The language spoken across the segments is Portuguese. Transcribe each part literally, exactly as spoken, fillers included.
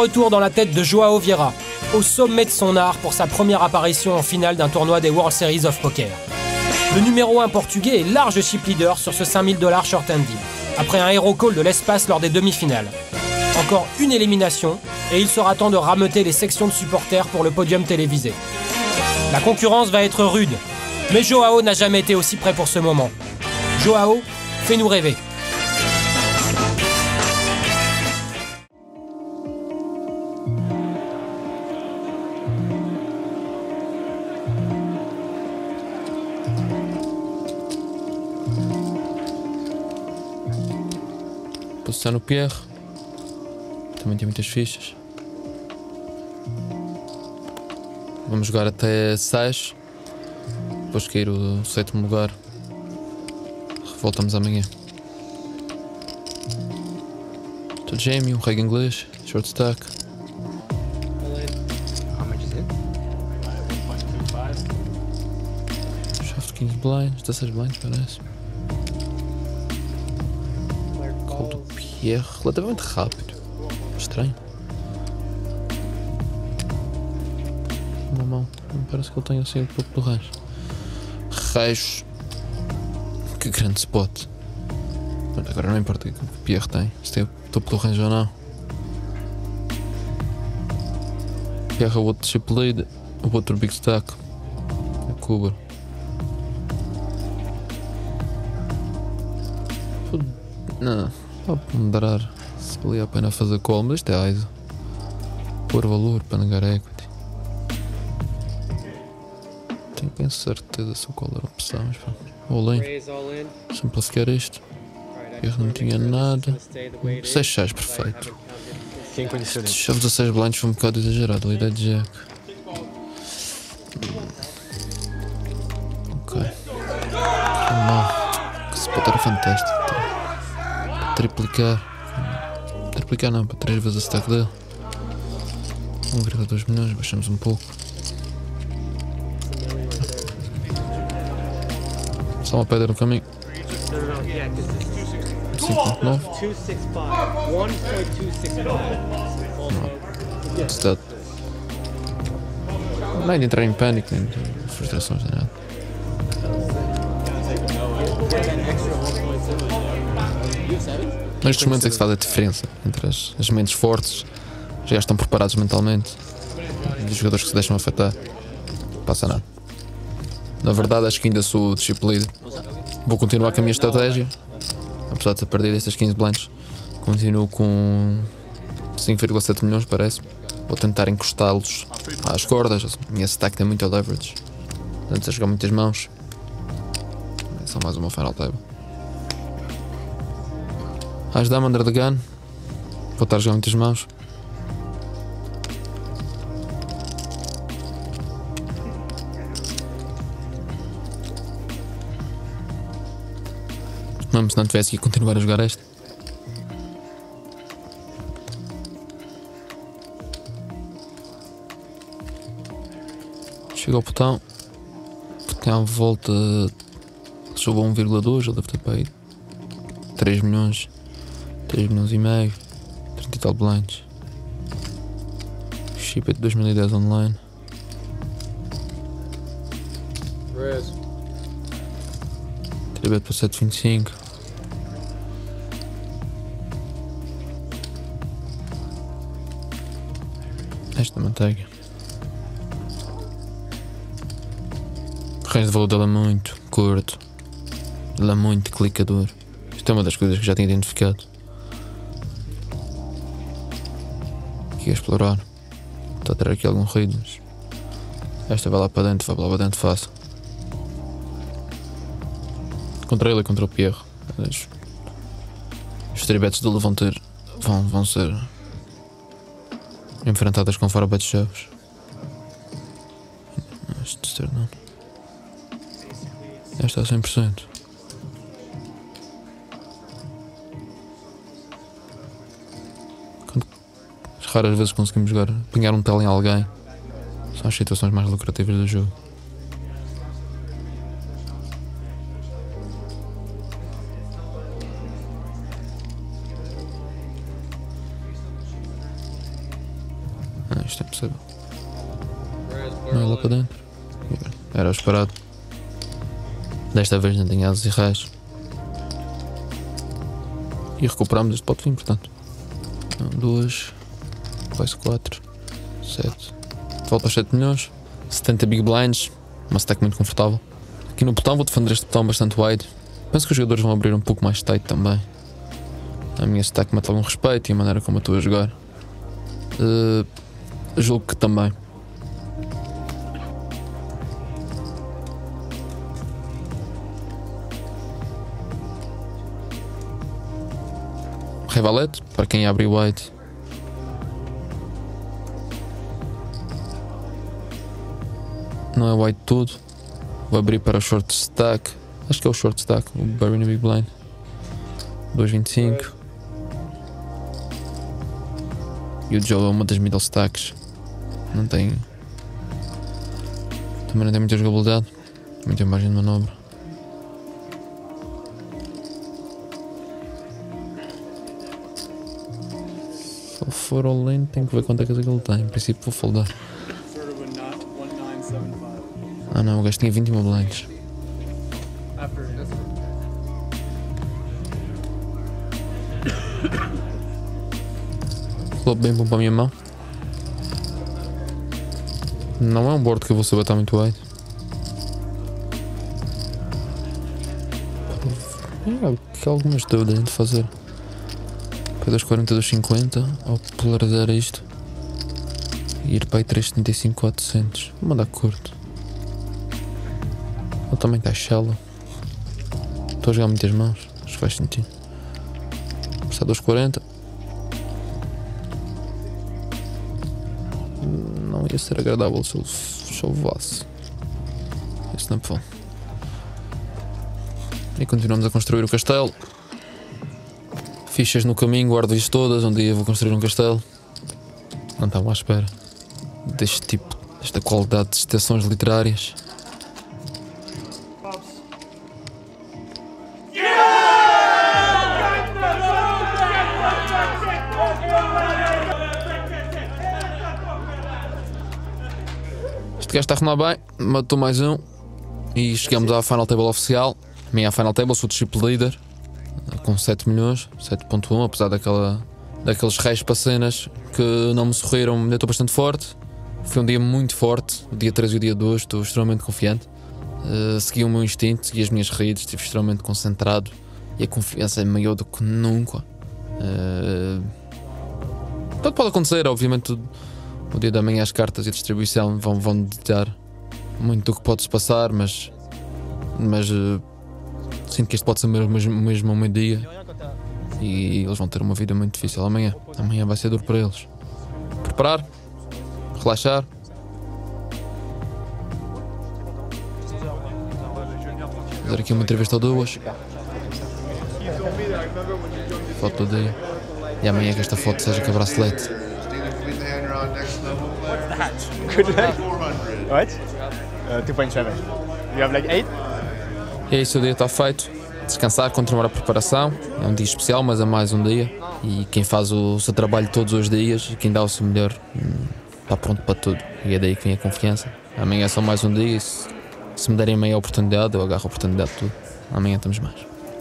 retour dans la tête de Joao Vieira, au sommet de son art pour sa première apparition en finale d'un tournoi des World Series of Poker. Le numéro un portugais est large chip leader sur ce cinq mille dollars short hand deal, après un hero call de l'espace lors des demi-finales. Encore une élimination, et il sera temps de rameuter les sections de supporters pour le podium télévisé. La concurrence va être rude, mais Joao n'a jamais été aussi prêt pour ce moment. Joao, fais-nous rêver. Posição no Pierre. Também tem muitas fichas. Vamos jogar até seis. Depois cair o sétimo lugar. Voltamos amanhã. Estou Jamie, um reg inglês, short stack. Shaft quinze blinds, dezasseis blinds parece. Call do Pierre, relativamente rápido. Estranho. Uma mão, não parece que ele tenha assim um pouco do range. Raios. Que grande spot. Agora não importa o que o Pierre tem, se tem o topo do range ou não. Pierre é o outro chip lead, o outro big stack. É Cuba. Não, vou ponderar se valia a pena fazer call, mas isto é I S O. Pôr valor para negar equity. Tenho bem certeza se o call era opção, mas pronto. All in. Simplificar isto. Pierre não tinha nada. seis seis, perfeito. Chaves a seis blinds foi um bocado exagerado. A ideia de jack. Ok. Foi mal. Que spot era fantástico. Para triplicar. Triplicar não, para três vezes a stack dele. um vírgula dois milhões, baixamos um pouco. Só uma pedra no caminho. cinco ponto nove. Não. Não é de entrar em pânico, nem de frustrações, nem nada. Nestes momentos é que se faz a diferença entre as, as mentes fortes, já estão preparados mentalmente, e os jogadores que se deixam afetar. Não passa nada. Na verdade, acho que ainda sou chip lead. Vou continuar com a minha estratégia. Apesar de ter perdido estas quinze blinds, continuo com cinco vírgula sete milhões, parece. Vou tentar encostá-los às cordas. A minha stack tem muita leverage. Antes a jogar muitas mãos. É só mais uma final table. As dama under the gun. Vou estar a jogar muitas mãos. Mesmo se não tivesse que continuar a jogar este. Chega ao botão. Tem à volta. Subiu um vírgula dois, ele deve ter para aí três milhões. três milhões e meio. trinta e tal blinds. Chip é de dois mil e dez online. Tribet para sete vírgula vinte e cinco. Esta manteiga. O range de valor dela é muito curto. Ela é muito clicador. Isto é uma das coisas que já tinha identificado. Aqui a explorar. Está a ter aqui algum ruído, mas esta vai lá para dentro, vai lá para dentro fácil. Contra ele e contra o Pierre. Os, os tribetes dele vão ter. vão, vão ser enfrentadas com fora bet chaves. Este terceiro não. Esta a cem por cento. Quando, raras vezes conseguimos jogar, apanhar um tele em alguém. São as situações mais lucrativas do jogo. Não é lá para dentro. Era o esperado. Desta vez não tinha asas e raios. E recuperamos este pote fim, portanto. Um, duas, quase quatro, sete. Volta aos sete milhões. setenta big blinds. Uma stack muito confortável. Aqui no botão vou defender este botão bastante wide. Penso que os jogadores vão abrir um pouco mais tight também. A minha stack mete algum respeito e a maneira como eu estou a jogar. Uh, julgo que também. Rei valete, para quem abre wide. Não é wide todo. Vou abrir para o short stack. Acho que é o short stack, o Barry no Big Blind. dois vinte e cinco. E o Joe é uma das middle stacks. Não tem. Também não tem muita jogabilidade. Muita margem de manobra. Se for all in, tenho que ver quanto é que ele tem. Em princípio vou foldar. Ah não, o gajo tinha vinte e um blinds. Flop bem bom para a minha mão. Não é um board que eu vou saber estar muito wide. É, que algumas dúvidas de fazer. Para dois quarenta, dois cinquenta ou polarizar isto e ir para aí três setenta e cinco, quatrocentos. Vou mandar curto. Ele também está shallow. Estou a jogar muitas mãos. Acho que faz sentido. Está dois quarenta. Não ia ser agradável se ele, se ele levasse. Esse não foi. E continuamos a construir o castelo. Fichas no caminho, guardo isto todas. Um dia vou construir um castelo. Não estava à espera deste tipo, desta qualidade de citações literárias. Este gajo está a arrumar bem, matou mais um e chegamos à final table oficial. A minha final table, sou o triple leader com sete milhões, sete ponto um, apesar daquela, daqueles reis para cenas que não me sorriram, ainda estou bastante forte. Foi um dia muito forte, o dia três e o dia dois, estou extremamente confiante. Uh, segui o meu instinto, segui as minhas redes, estive extremamente concentrado e a confiança é maior do que nunca. Uh, tudo pode acontecer, obviamente. O, o dia da manhã as cartas e a distribuição vão, vão ditar muito do que pode-se passar, mas, mas uh, sinto que este pode ser mesmo, mesmo ao meio-dia e eles vão ter uma vida muito difícil amanhã. Amanhã vai ser duro para eles. Preparar, relaxar. Fazer aqui uma entrevista ou duas. Foto do dia. E amanhã que esta foto seja com a bracelete. Good luck. What? Uh, two point seven. You have like eight? E é isso, o dia está feito. Descansar, continuar a preparação. É um dia especial, mas é mais um dia. E quem faz o seu trabalho todos os dias, quem dá o seu melhor, está pronto para tudo. E é daí que vem a confiança. Amanhã é só mais um dia e se, se me derem meia oportunidade, eu agarro a oportunidade de tudo. Amanhã temos mais.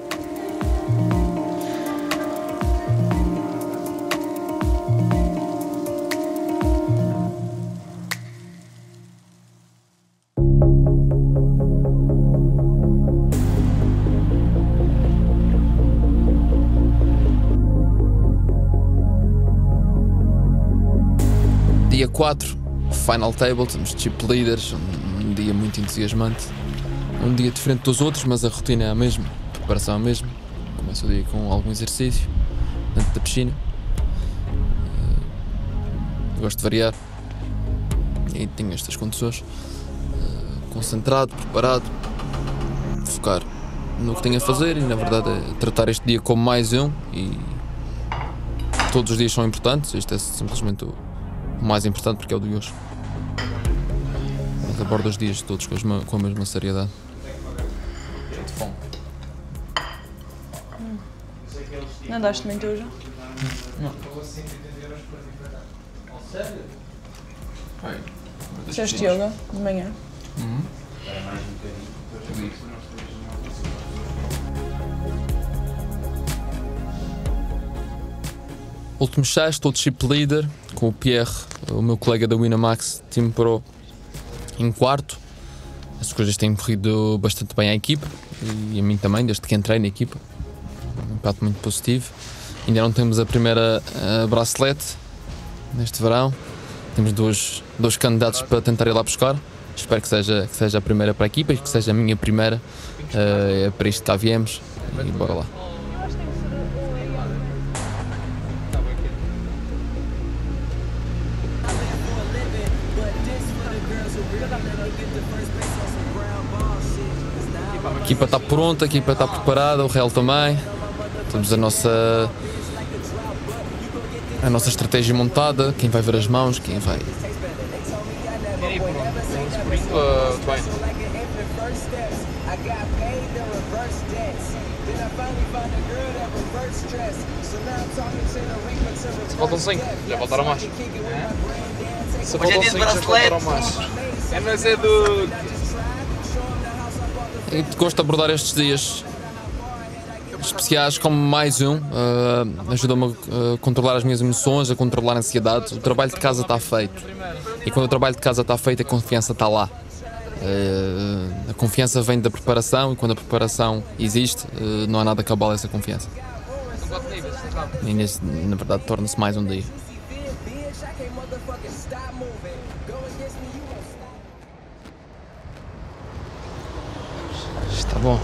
Dia quatro, final table, temos chip leaders, um, um dia muito entusiasmante, um dia diferente dos outros, mas a rotina é a mesma, a preparação é a mesma. Começa o dia com algum exercício dentro da piscina, uh, gosto de variar e tenho estas condições, uh, concentrado, preparado, focar no que tenho a fazer e na verdade é tratar este dia como mais um e todos os dias são importantes, este é simplesmente o O mais importante porque é o de hoje. Mas abordo os dias todos com, mesma, com a mesma seriedade. Muito fome. Hum. Não daste muito hoje? Não. Sério? Fizeste yoga de manhã? Último chá, estou de chip leader com o Pierre, o meu colega da Winamax Team Pro, em quarto. As coisas têm corrido bastante bem à equipa e a mim também, desde que entrei na equipa. Um impacto muito positivo. Ainda não temos a primeira uh, bracelete neste verão. Temos dois, dois candidatos para tentar ir lá buscar. Espero que seja, que seja a primeira para a equipa e que seja a minha primeira. Uh, é para isto que cá viemos e bora lá. A equipa está pronta, a equipa está preparada, o Real também. Temos a nossa a nossa estratégia montada, quem vai ver as mãos, quem vai. Se faltam cinco, já voltaram mais. Se faltam cinco, já voltaram mais. É, mas é do... Eu gosto de abordar estes dias especiais como mais um. Uh, ajuda-me a controlar as minhas emoções, a controlar a ansiedade. O trabalho de casa está feito. E quando o trabalho de casa está feito, a confiança está lá. Uh, a confiança vem da preparação e quando a preparação existe, uh, não há nada que abale essa confiança. E nesse, na verdade, torna-se mais um dia. Está bom.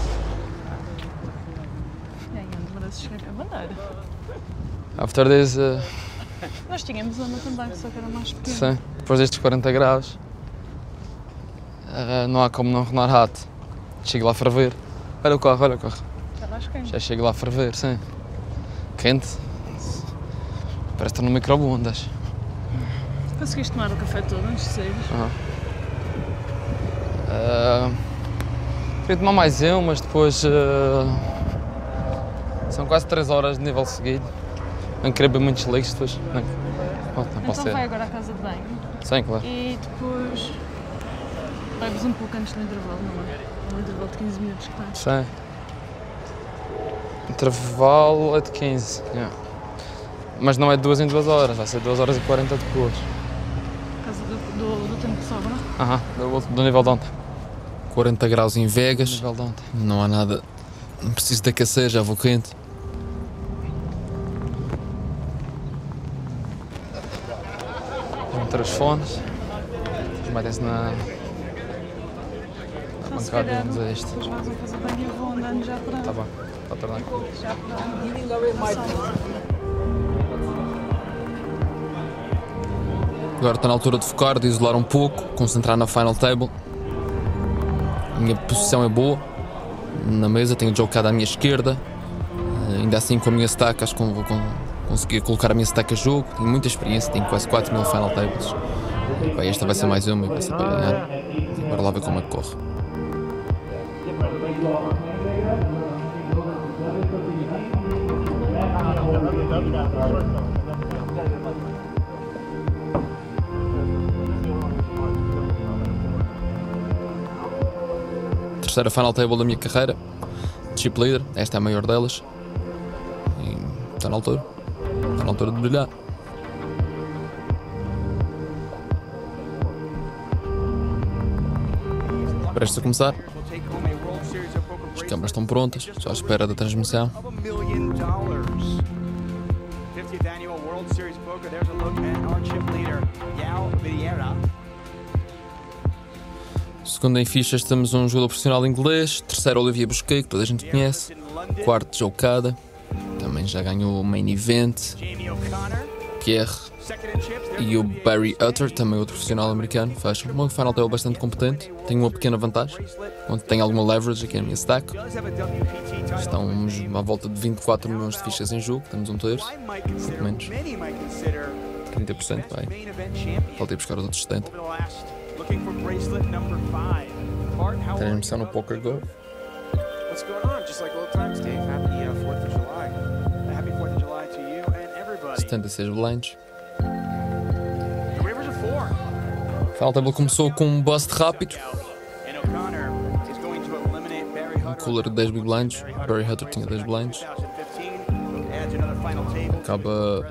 E aí, onde merece chegar a bandeira? After this, uh, Nós tínhamos uma também, só que era mais pequena. sim, depois destes quarenta graus, uh, não há como não renar rato. Chego lá a ferver. Olha o carro, olha o carro. Já vais quente. Já chego lá a ferver, sim. Quente. Parece estar no micro-ondas. Conseguiste tomar o café todo antes de sair? Uhum. Uh, queria tomar mais um, mas depois uh, são quase três horas de nível seguido. Não queria beber muitos leite depois. Não, não, não posso Então ter. vai agora à casa de banho Sim, claro. e depois bebes um pouco antes do intervalo, não é? Um intervalo de quinze minutos que tens. Sim. Intervalo é de quinze. Yeah. Mas não é de duas em duas horas, vai ser duas horas e quarenta depois. Por causa do, do, do tempo que sobra. Aham, do, do nível de ontem. quarenta graus em Do Vegas, nível de ontem. não há nada. Não preciso de aquecer, já vou quente. Vão meter os fones. Eles metem-se na, na Então, se bancada e calhar, vamos a isto. depois vais à casa de banho e eu vou andando já para, Tá bom, está tardando. já para a sala. Agora está na altura de focar, de isolar um pouco, concentrar na final table. A minha posição é boa. Na mesa tenho o jogado à minha esquerda. Ainda assim com a minha stack acho que vou conseguir colocar a minha stack a jogo. Tenho muita experiência, tenho quase quatro mil final tables. E, pá, esta vai ser mais uma e vai ser para ganhar. E bora lá ver como é que corre. Terceira final table da minha carreira, chip leader, esta é a maior delas e está na altura, está na altura de brilhar. Prestes a começar, as câmaras estão prontas, só à espera da transmissão. Segundo em fichas temos um jogador profissional inglês, terceiro Olivier Busquet, que toda a gente conhece, quarto Joe Cada, também já ganhou o main event, Pierre e o Barry Utter, também outro profissional americano, faz uma final table bastante competente, tem uma pequena vantagem, onde tem alguma leverage aqui na minha stack. Estamos à volta de vinte e quatro milhões de fichas em jogo, temos um terço, muito menos, trinta por cento, vai, faltei buscar os outros setenta por cento. Transmissão no Poker Go. What's going on? Just like old times, Dave. Happy uh, fourth of July. Happy fourth of July to you and everybody. setenta e seis blinds. The Rivers are four. Final Table começou com um bust rápido. Um cooler de dez big blinds. Barry Hunter tinha dez blinds. Acaba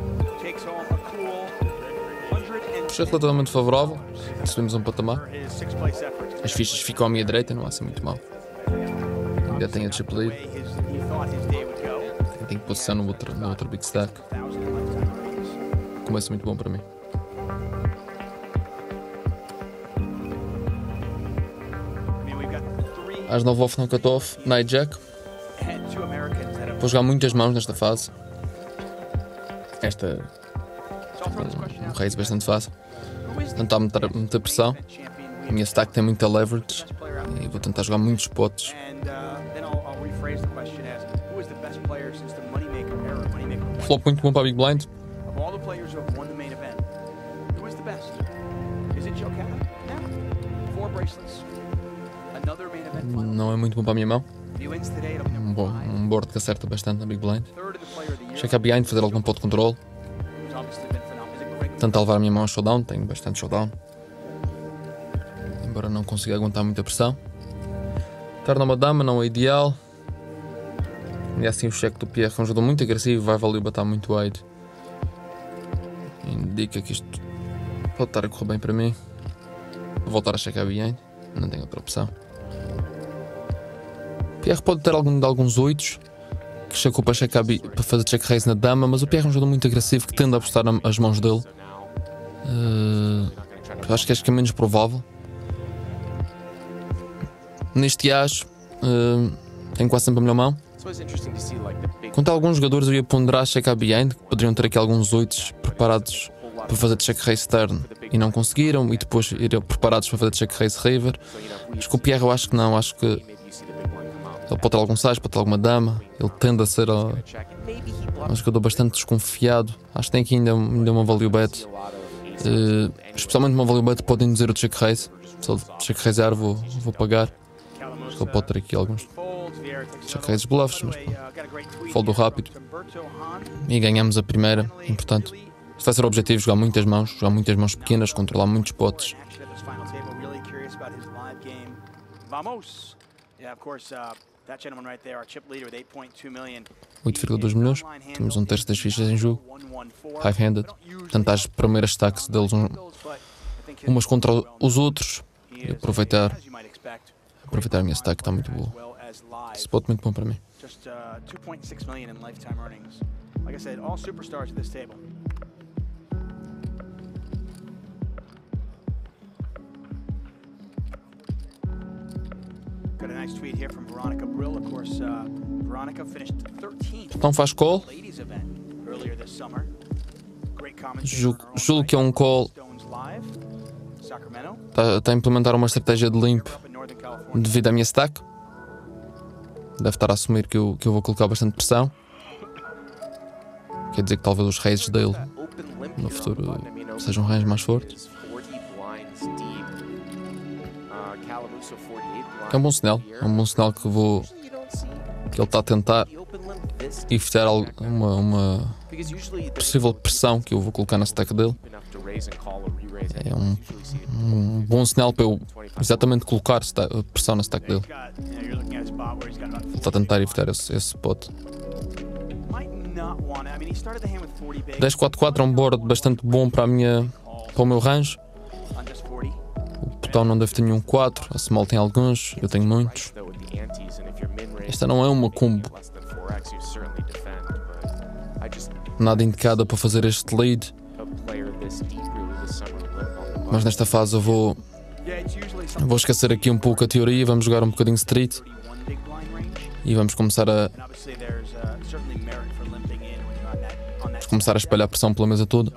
por ser relativamente favorável. Recebemos um patamar. As fichas ficam à minha direita, não há assim muito mal. Ainda tem a chip lead. Tem posição no outro, no outro big stack. Começa muito bom para mim. Às nove off no cut-off, Night Jack. Vou jogar muitas mãos nesta fase. Esta é um raise bastante fácil. Tentar meter, meter pressão. A minha stack tem muita leverage e vou tentar jogar muitos potes. Flop muito bom para a Big Blind. Não é muito bom para a minha mão. Um, bom, um board que acerta bastante na Big Blind. Check a behind, fazer algum pot de controle. Tentar levar a minha mão ao showdown, tenho bastante showdown. Embora não consiga aguentar muita pressão. Torna uma dama, não é ideal. E assim o cheque do Pierre é um jogador muito agressivo, vai valer bater muito wide. Indica que isto pode estar a correr bem para mim. Vou voltar a checar behind, não tenho outra opção. Pierre pode ter algum, de alguns oitos que checou para, checar, para fazer check raise na dama, mas o Pierre é um jogador muito agressivo que tende a apostar as mãos dele. Uh, acho que acho que é menos provável. Neste as, uh, tenho quase sempre a melhor mão. Quanto a alguns jogadores, eu ia ponderar check behind, que poderiam ter aqui alguns oitos preparados para fazer check raise turn e não conseguiram, e depois iriam preparados para fazer check raise river. Mas com o Pierre eu acho que não, acho que ele pode ter algum size, pode ter alguma dama. Ele tende a ser uh, um jogador bastante desconfiado. Acho que tem aqui ainda, ainda uma value bet. Uh, especialmente uma value bet pode induzir o check raise. Se ele check raisear, vou, vou pagar. Ele pode ter aqui alguns check raises bluffs, mas foldo rápido. E ganhamos a primeira. Importante. Este vai ser o objetivo: jogar muitas mãos, jogar muitas mãos pequenas, controlar muitos potes. oito vírgula dois milhões. Temos um terço das fichas em jogo. High-handed. Portanto, as primeiras stacks deles um, umas contra os outros. E aproveitar. Aproveitar a minha stack, está muito boa. Spot muito bom para mim. Então faz call. Julgo, julgo que é um call. Está tá a implementar uma estratégia de limp devido à minha stack. Deve estar a assumir que eu, que eu vou colocar bastante pressão. Quer dizer que talvez os raises dele no futuro sejam raises mais fortes. É um bom sinal, é um bom sinal que vou que ele está a tentar evitar uma, uma possível pressão que eu vou colocar na stack dele. É um, um bom sinal para eu exatamente colocar pressão na stack dele. Ele está a tentar evitar esse, esse spot. dez quatro quatro é um board bastante bom para, a minha, para o meu range. O botão não deve ter nenhum quatro, a small tem alguns, eu tenho muitos. Esta não é uma combo nada indicada para fazer este lead, mas nesta fase eu vou vou esquecer aqui um pouco a teoria, vamos jogar um bocadinho street e vamos começar a vamos começar a espalhar pressão pela mesa toda.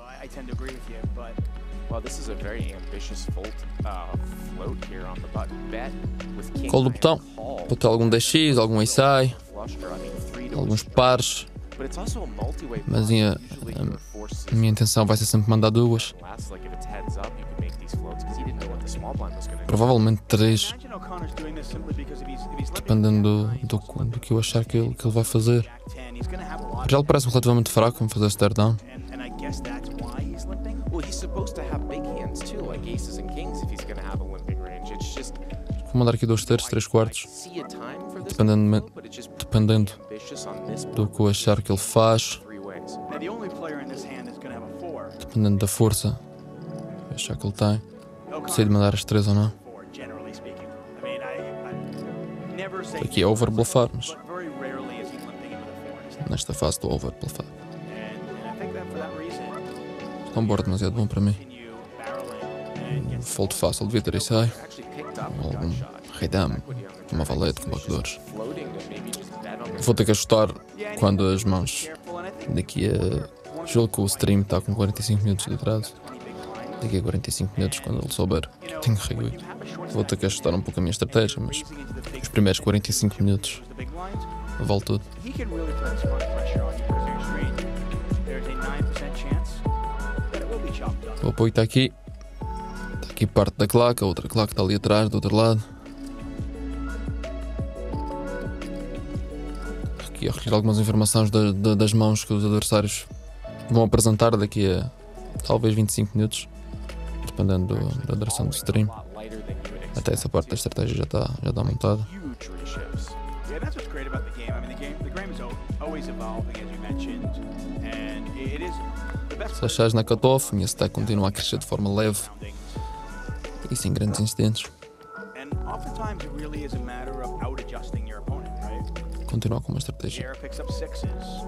Call do botão, pode ter algum D X, algum Ace High, alguns pares, mas a, a, a minha intenção vai ser sempre mandar duas, provavelmente três, dependendo do, do, do que eu achar que ele, que ele vai fazer. Já ele parece relativamente fraco em fazer stare down. aces and kings if he's going to have a limping range. It's just Vou mandar aqui dois terços, três quartos, see a time for this, dependendo, but it's just dependendo ambitious on this do que eu achar que ele faz, three ways. Now, the only player in this hand that's going to have a four. dependendo da força que eu achar que ele tem. Sei de O'Connor mandar as três ou não. four, generally speaking. I mean, I, I never say Aqui é over bluffar, mas but very rarely is he limping into the four. And, nesta fase estou over bluffar. and I think that for that reason, É um board demasiado bom para mim. continue barreling and get Fold fácil, devia ter isso aí. Actually picked up Ou the algum gut shot. rei dama, uma valete com backdoors. Floating to maybe just bet on the Vou ter que ajustar Yeah, and quando he's as mãos careful, and I think daqui a. Julgo que o stream está com quarenta e cinco minutos de atraso. twenty big blinds. Daqui a quarenta e cinco minutos, quando ele souber You know, que tenho rei when oito. you have a short Vou ter que ajustar um pouco a minha estratégia, mas raising into the big os primeiros quarenta e cinco minutos the big blinds, vale tudo. he can really put this much pressure on you because there's range. There's a nine percent chance that it will be chopped up. O apoio está aqui. Está aqui parte da claque, a outra claque está ali atrás, do outro lado. Aqui a recolher algumas informações da- da- das mãos que os adversários vão apresentar daqui a talvez vinte e cinco minutos, dependendo do- da duração do stream. Até essa parte da estratégia já está já está montada. huge reshifts. Yeah, that's what's great about the game. I mean, the game, the game is al- always evolving, as you mentioned, and it it is the best. Se achares na cutoff, minha stack continua a crescer de forma leve surroundings. e sem grandes incidentes. And oftentimes it really is a matter of out adjusting your opponent, right? Continua com uma The estratégia. air picks up sixes.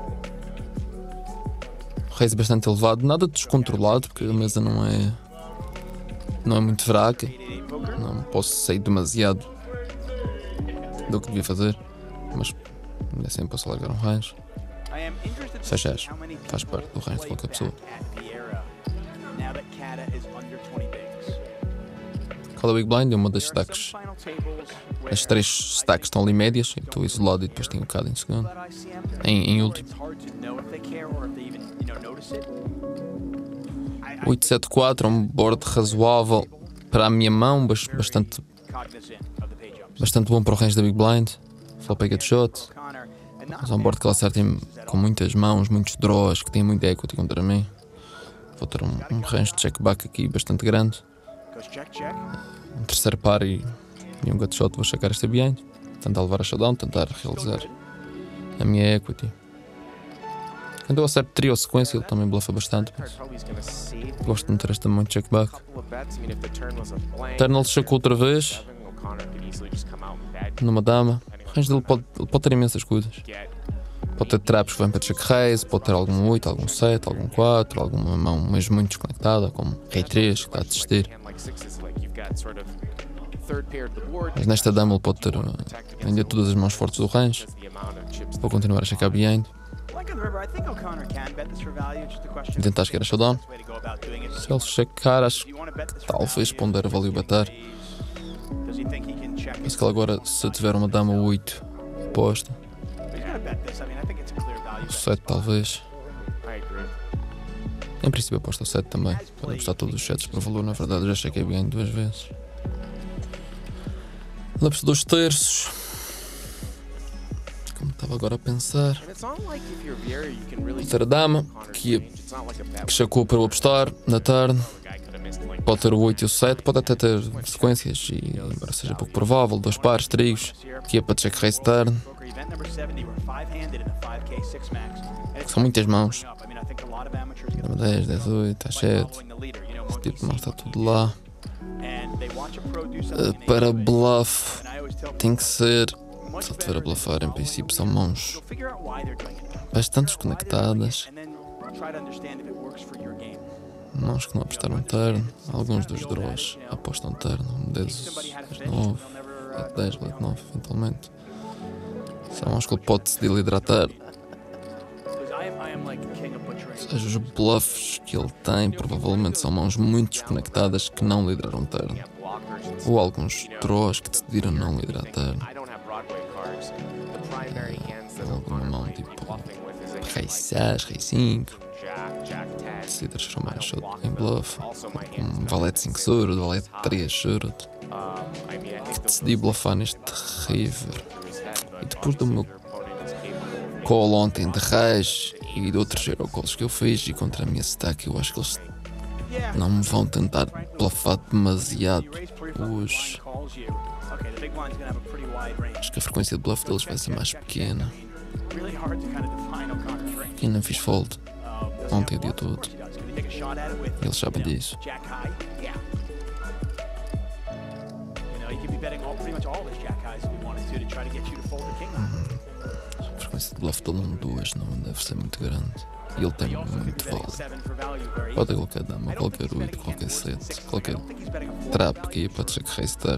Raise bastante elevado, nada descontrolado, porque a mesa não é. não é muito fraca. eight eight poker. Não posso sair demasiado do que devia fazer, mas ainda assim posso largar um range. I am interested to Faz see hash. how many Faz people parte do range de play qualquer pessoa. back at the era now that Kata is under twenty bigs. Cada Big Blind é uma das There are some stacks. final tables where As três stacks estão ali médias, eu estou isolado e depois tenho o Cada em segundo. that I C M Em, em where último. it's hard to know if they care or if they even, you know, notice it. I- I oito sete quatro é um board razoável para a minha mão, bas- bastante, cognizant of the page ups. bastante bom para o range da Big Blind. Flop get shot. O'Connor, and not Mas é um board que ele acerta em- com muitas mãos, muitos draws, que tem muita equity contra mim. Vou ter um, um range de check-back aqui bastante grande. goes check, check. Um terceiro par e, e um gut shot, vou checar esta behind. Tentar levar a showdown, tentar realizar a minha equity. Quando eu acerto trio ou sequência, ele também bluffa bastante. Mas Probably he's going to save gosto de meter esta mão de check-back. couple of bets. I mean, if the turn was a blank, Eternal checou outra vez, seven, O'Connor could easily just come out and bet. numa dama. O range dele pode, ele pode ter imensas coisas. Get Pode ter traps que vêm para check raise, pode ter algum oito, algum sete, algum quatro, alguma mão mesmo muito desconectada, como rei três, que está a desistir. hand like sixes, like you've got sort of third pair of the board. Mas nesta dama ele pode ter uh, ainda todas as mãos fortes do range. The amount of chips Vou continuar a checar behind Like on the river, I think O'Connor can bet this for value. Just a question. e tentar chegar a showdown. Best way to go about doing it. Se ele checar, acho If you want to bet this que for talvez value, pondere value betar. does he think he can check Mas it? que ele agora, se eu tiver uma dama oito posta, He's gonna bet this. I mean, I think it's a clear value o bet. sete talvez. I agree. Em princípio aposto o sete também. Pode apostar todos os sets por valor, na verdade eu já chequei behind duas vezes. Lápis de dois terços. Como estava agora a pensar. And it's not like if you're Viera, you can really Ter a dama, O'Connor's que, range. It's not like a bet que checou para eu apostar na turn. where the guy could have missed like Pode ter o oito e o sete, pode até ter sequências, e embora seja pouco provável, dois pares, trigos, que é para check raise turn. Poker event number seventy, we're five-handed in a five K six max. And it's São muitas mãos. up. I mean, I think a lot of amateurs get Dama dez, dez, oito, às by sete. following the leader. You know, Esse monkey tipo de mão see, está monkey tudo lá. and they watch a pro do Uh, something and para they do it. bluff, And I always tell tem que ser. much Se ele estiver a better than bluffar, em following princípio the são leader. mãos You'll figure out why they're doing it. bastante Figure out why they're doing desconectadas. it, and then try to understand if it works for your game. Mãos que não apostaram turn. Alguns dos draws apostam turn. Um dez, nove, valete dez, valete nove, eventualmente. São mãos que ele pode decidir liderar turn. Because I am, I am like king of butchering. Ou seja, os bluffs que ele tem provavelmente são mãos muito desconectadas que não lideraram turn. have blockers and Ou alguns draws que decidiram não liderar turn. I don't have Broadway cards. The primary hands that Alguma O'Connor mão might be tipo bluffing with is a hand rei like seis, rei cinco. Jack, Jack ten. Decidir chamar I a don't shot block em them. bluff. Also, my Um hands valete cinco surdo, valete três surdo. Um, I mean, I think those Decidi bluffar neste river. through his head, but E depois do meu your opponent is capable of call ontem de reis e de outros Eurocalls que eu fiz e contra a minha stack, eu acho que eles Não me vão tentar bluffar demasiado hoje. Acho que a frequência de bluff deles vai ser mais pequena. Quem não fiz fold ontem o dia todo. Eles sabem disso. A frequência de bluff dele num duas não deve ser muito grande. E ele tem muito vale. Pode qualquer dama, qualquer oito, qualquer sete, qualquer trap aqui pode ser que raise turn.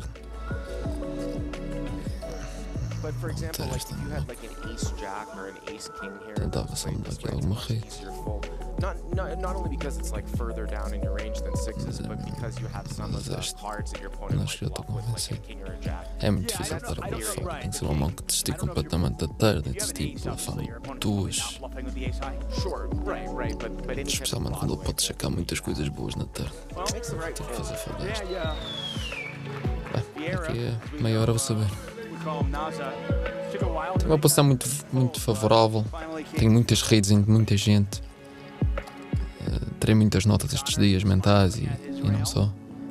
But for example, like if you had like an ace jack or an ace king here, Tentava só mudar aqui alguma rede. Not, not, not only because it's like further down in your range than sixes, but because you have some of the cards that your opponent might bluff with, like a king or a jack. É muito difícil estar a bluffar. Tem que ser uma mão que desistir completamente da tarde e desistir bluffar duas. Sure, right, right, but, but any Especialmente quando ele pode sacar muitas coisas boas na tarde. makes the right Tem que fazer fold Yeah, esta. yeah. Bem, daqui a meia hora vou saber. We call him Naza. Took a while. Tem uma posição muito, muito favorável. Finally came. Tenho muitas redes em muita gente. Uh, terei muitas notas estes dias mentais e, e não só.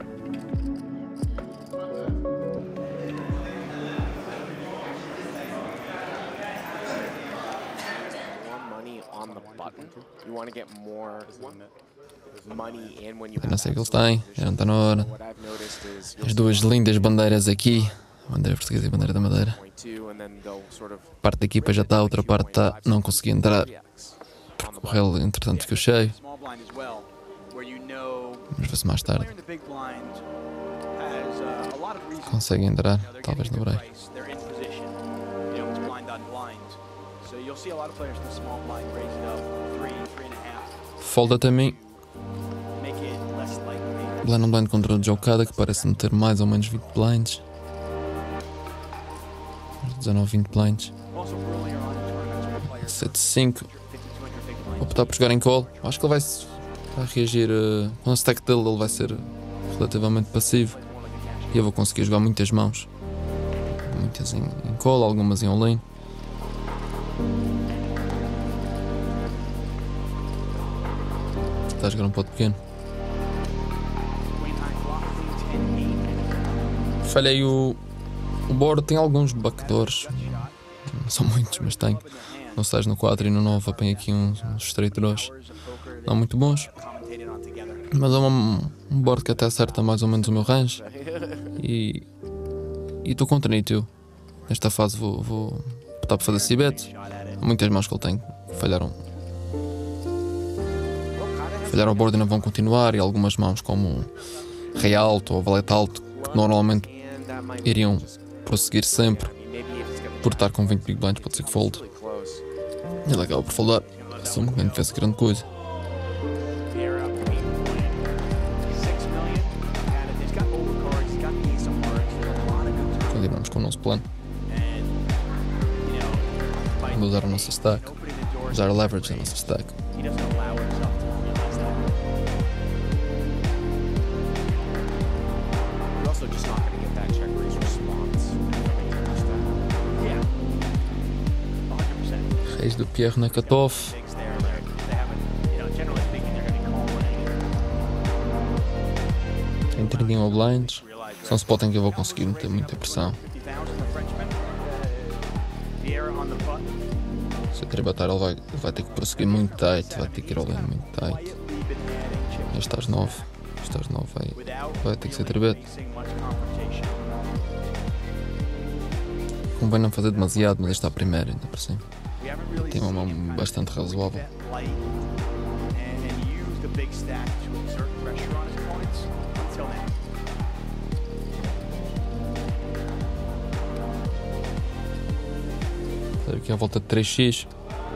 more money on the button. You want to get more money in when you Eu have não sei o que eles têm, já não está na hora. What I've noticed is As duas lindas bandeiras aqui, a bandeira portuguesa e a bandeira da Madeira. point two, and then they'll sort of Parte da equipa já está, a outra parte está, não consegui entrar. O rel, entretanto, ficou cheio, Small blind as well, where you know mas vê-se mais the player tarde. in the big blind has uh, a lot of reasons. Consegue entrar, You know, they're talvez getting no a good break. price, they're in position. You know, it's blind on blind. So you'll see a lot of players in the small blind raise it up three, three and a half. Folda também, Make it less likely. blind on blind contra o Jokada, que parece-me ter mais ou menos vinte blinds. dezanove, vinte blinds. Also earlier on in tournaments where players sete cinco. fifty, two hundred big Vou blinds. optar por jogar em call. Acho que ele vai, se- vai reagir. Uh, com o stack dele, ele vai ser relativamente passivo. E eu vou conseguir jogar muitas mãos. Muitas em, em call, algumas em all-in. Está a jogar um pote pequeno. Queen high flop, queen ten, eight. Falhei o. O board tem alguns backdoors. Não são muitos, mas tem. No seis, no quatro e no nove apanho aqui uns, uns straight draws. Não muito bons. Commentated on together. Mas é um, um board que até acerta mais ou menos o meu range. E. E estou contra Nitio. Nesta fase vou, vou optar por fazer C-bet. Há muitas mãos que ele tem que falharam. Falharam o board e não vão continuar. E algumas mãos como Rei Alto ou Valete Alto, que normalmente and that might iriam just prosseguir sempre. maybe if it's gonna Por estar com vinte big blinds pode ser que fold. be close. E ele acaba por foldar. Assumo que nem fez grande coisa. Vieira, queen point six million. And he's got overcards, he's got the ace of hearts, there's a lot of good turns. Continuamos com o nosso plano. And, you know, by Vamos usar a nossa stack. opening the doors, Usar a leverage da nossa stack. he doesn't allow himself to realize that. You're also just not going to get that check raise response. Yeah. one hundred percent. Reis do Pierre na cutoff. Bigs there, they're, they haven't, you know, generally speaking, they're going to be calling. Tem trinta e um blinds. Realize São spotting que eu vou conseguir meter muita pressão. fifty thousand, the Frenchman. Vieira on the button. Se eu tributar ele vai, ele vai ter que prosseguir muito tight. Vai ter que ir all in muito tight. Quietly been adding chips Este às nove. Este às nove vai, without vai ter que ser really tribet. facing much confrontation. Convém não fazer demasiado, mas este está primeiro ainda por cima. We haven't really Tem uma seen mão him kind of bastante really razoável. bet light and, and use the big stack to exert pressure on his opponents until now. Fazer aqui a volta de três x.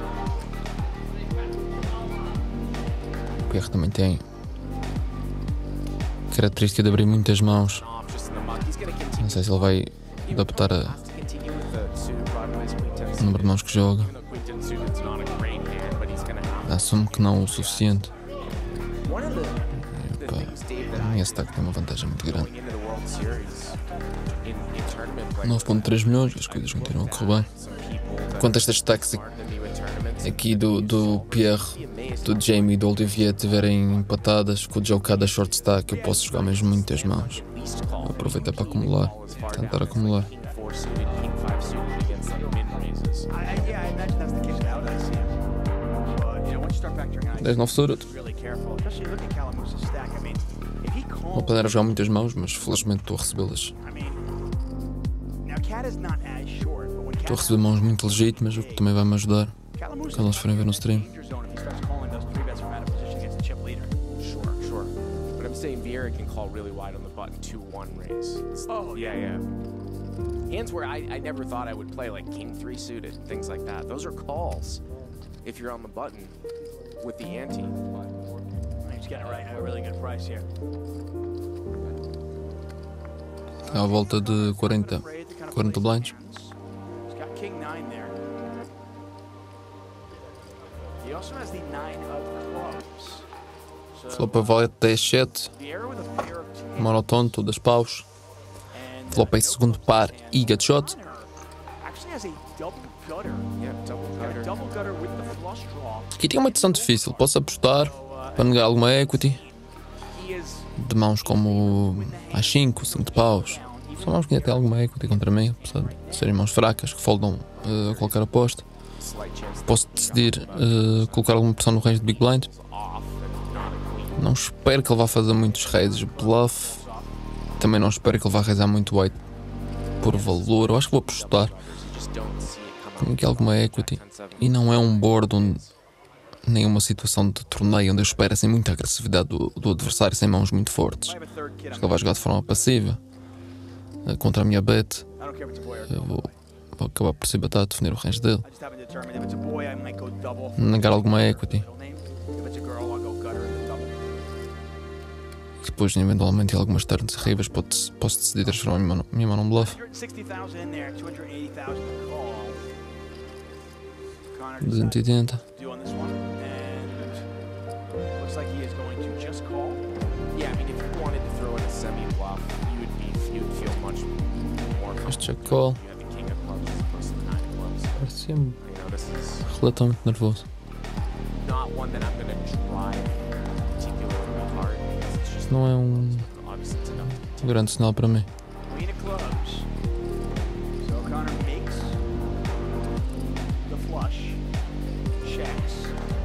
O Pierre também tem característica de abrir muitas mãos. Off just in the muck. He's going to continue. Não sei se ele vai adaptar a- Have to continue with the suited Broadway's queen ten o suited. número de mãos que joga. Even though queen ten suited's not a great hand, but he's going to have Assumo que não o suficiente. one of the, the Epá, things, Dave, that a I minha stack tem uma vantagem muito grande. going into the World Series in, in tournament play. nove vírgula três milhões, as coisas continuam a correr bem. Some people that Quanto a estas stacks smart than you in tournaments. aqui do, do Pierre, do Jamie e do Olivier estiverem empatadas, com o Joe cada short stack, eu posso jogar mesmo muitas mãos. Aproveita para acumular, tentar acumular. Four suited, king five suited against some min raises. I, I, yeah, I imagine that's the case now that I see him. But, you know, once you start factoring out, dez nove suited. really careful, especially look at Calamusa's stack. I mean, if he Vou calls, planear jogar muitas mãos, mas felizmente estou a recebê-las. I mean, now Cat is not as short, but when Estou a Cat receber mãos muito legítimas, o que também vai me ajudar Calamusa quando eles forem ver no stream. danger zone if he starts calling those three bets from out of position against the chip leader. Sure, sure. But I'm saying Vieira can call really wide on the button two one raise. It's- Oh, yeah, yeah. Hands where I, I never thought I would play, like king three suited, things like that. Those are calls if you're on the button with the ante. He's getting it right at a really good price here. À volta de quarenta, Afraid to kind of quarenta play blinds. hands. He's got king nine there. He also has the nine of clubs. So Flop a valete dez sete, Vieira with a pair of tens monotone, todas paus. and Flop em segundo par e gut shot. Connor actually has a double gutter. Yeah, double Got a gutter. double gutter with the flush draw. Aqui tem uma decisão difícil, posso apostar para negar alguma equity He is de mãos como as cinco, cinco de paus. São mãos que ainda têm alguma equity contra mim, apesar de serem mãos fracas que foldam uh, qualquer aposta. Slight chance Posso decidir uh, colocar alguma pressão no range de Big Blind. off and not a queen. Não espero que ele vá fazer muitos raises bluff. Também não espero que ele vá raisar muito white por valor. Eu acho que vou apostar. You just don't see it come Tenho out. aqui alguma equity. E não é um board onde nenhuma situação de torneio onde eu espero assim muita agressividade do, do adversário sem mãos muito fortes. I have a third kid. Acho I'm que ele vai jogar de forma passiva uh, contra a minha bet. I don't care if it's a boy or a Eu girl. vou, vou acabar por cibatar, definir o range dele. I just haven't determined if it's a boy, I might go double. Negar alguma equity. Middle name. If it's a girl, I'll go gutter and then double. E depois, eventualmente, em algumas turns terríveis, posso, posso decidir transformar a minha mão, minha mão num bluff. one hundred sixty thousand in there, two hundred eighty thousand to call. Connor duzentos e decides oitenta. what to do on this one, and looks like he is going to just call. Yeah, I mean, if you wanted to throw in a semi bluff, you would be, you'd feel much more Este check comfortable call. if you had the king of clubs as opposed to the nine of clubs. Parecia-me You know, this is relativamente nervoso. not one that I'm going to drive particularly hard because it's just Não é um obviously it's enough. grande sinal para mim. Queen of clubs. So Connor makes the flush, checks,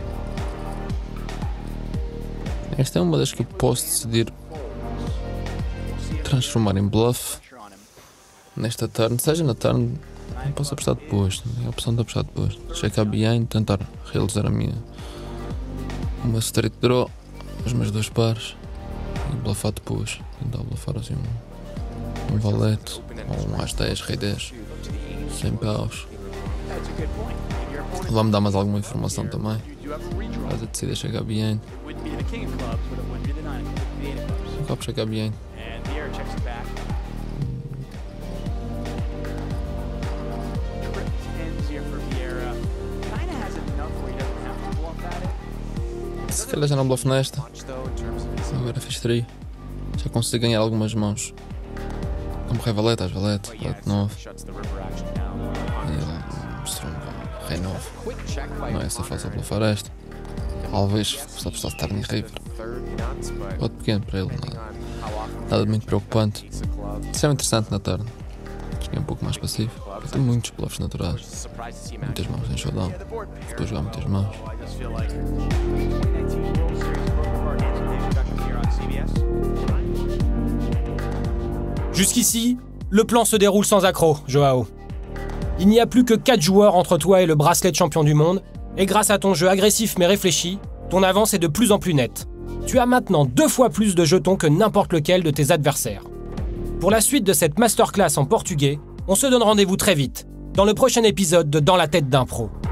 Esta é uma das que eu posso decidir folds. We'll see if transformar em bluff pressure on him. nesta turn, seja na turn, não posso apostar depois, tem a opção de apostar depois. Checar behind, tentar realizar a minha uma straight draw, os meus dois pares e bluffar depois. Tentar bluffar assim um, um valete ou um as dez, rei dez, sem paus. That's a good point. If your opponent Lá me dá mais alguma informação também. you do have a redraw. Mas eu decido chegar behind, It wouldn't be the king of clubs, but it would be the nine, the eight of clubs. acabo de chegar behind. And Vieira checks it back. Trip tens here for Vieira. Kinda has enough where he doesn't have to bluff at it. Se calhar já não bluff nesta, Much though in terms of his agora fiz trio. Já consigo ganhar algumas mãos. Como rei valete, às valete, but yeah, valete it nove. shuts the river action down. E ele mostrou um rei nove. Quick check by Não é essa fácil Connor. bluffar esta. Talvez se apostar de turn em river. Third nuts, but Pode pequeno para ele, depending nada, on how often nada de muito preocupante. ace of clubs, Isso é interessante na turn. Joguei um pouco mais passivo. Tem muitos bluffs naturais. surprised to see Muitas mãos em showdown. Yeah, the board Estou a pairs jogar well. muitas mãos. Oh, I just feel like twenty nineteen World Series Poker Card Hands and David Beckham here on C B S. Jusqu'ici, le plan se déroule sans accroc, Joao. Il n'y a plus que quatre joueurs entre toi et le bracelet de champion du monde, et grâce à ton jeu agressif mais réfléchi, ton avance est de plus en plus nette. Tu as maintenant deux fois plus de jetons que n'importe lequel de tes adversaires. Pour la suite de cette masterclass en portugais, on se donne rendez-vous très vite, dans le prochain épisode de Dans la tête d'un pro.